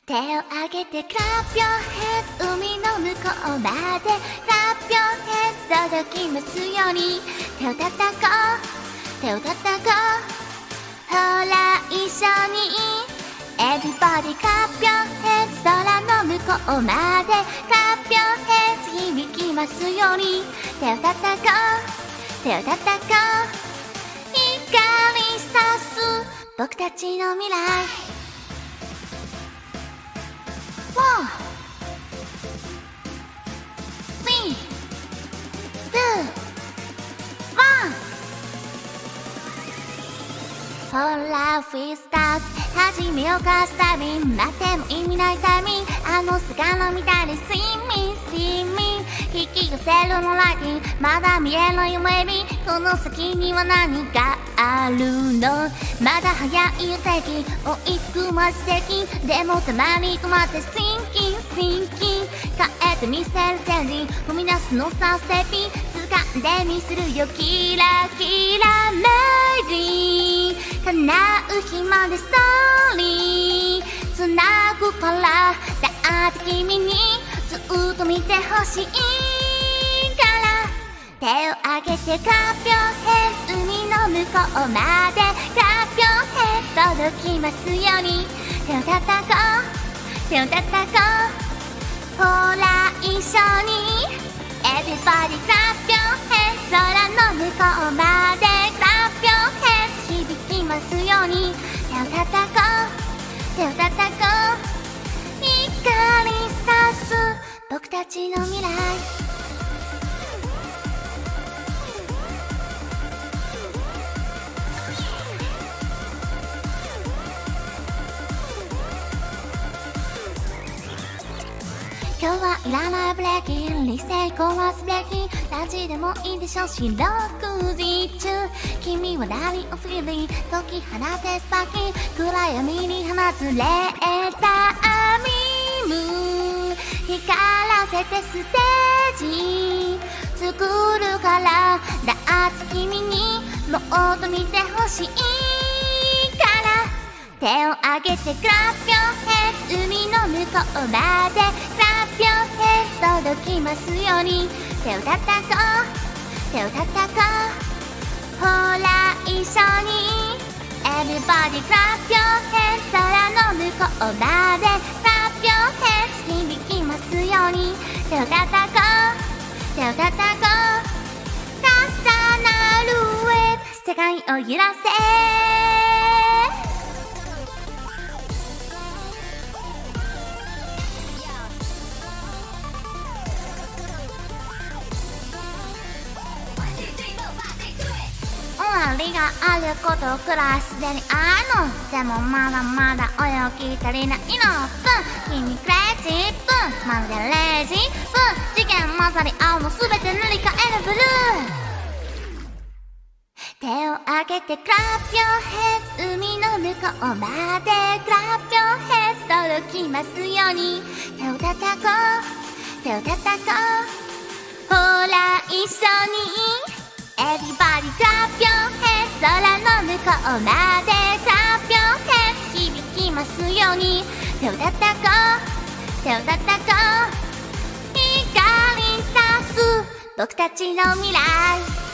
手を挙げて Clap your hands 海の向こうまで Clap your hands 届きますように手を叩こう手を叩こうほら一緒に Everybody clap your hands 空の向こうまで Clap your hands 響きますように手を叩こう手を叩こう光さす僕たちの未来1 3 2 1ほらフィースターズ始めようかスタイミン待っても意味ないタイミングあの魚みたいにスイミンスイミン引き寄せるのライティンまだ見えない夢見この先には何があるのまだ早いよ敵追いつくまじ敵でもたまに止まってシンキンシンキン変えてみせるチェンジ踏み出すのさステッピン掴んでみせるよキラキラメリー叶う日までストーリーつなぐからだって君にずっと見てほしいから手を挙げて Clap your hands 海の向こうまで Clap your hands 届きますように手を叩こう手を叩こうほら一緒に Everybody clap your hands 空の向こうまで Clap your hands 響きますように手を叩こう手を叩こう光さす僕たちの未来今日はいらないブレーキン理性コーラスブレーキンラジでもいいでしょ四六時中君は何をフィーリン解き放てスパーキン暗闇に放つレーザービーム光らせてステージ作るからだって君にもっと見てほしいから手を挙げて Clap your hands 海の向こうまで Clap your hands 届きますように手を叩こう手を叩こうほら一緒に Everybody clap your hands 空の向こうまで Clap your hands 響きますように手を叩こう手を叩こう重なる世界を揺らせ終わりがあることくらいすでにあるのでもまだまだ泳ぎ足りないの君クレイジーまるでレイジー次元まさに青のすべて塗り替えるブルー手を挙げて Clap your hands 海の向こうまで Clap your hands 届きますように手を叩こう手を叩こうほら一緒にEverybody clap your hands 空の向こうまで Clap your hands 響きますように手を叩こう手を叩こう光さす僕たちの未来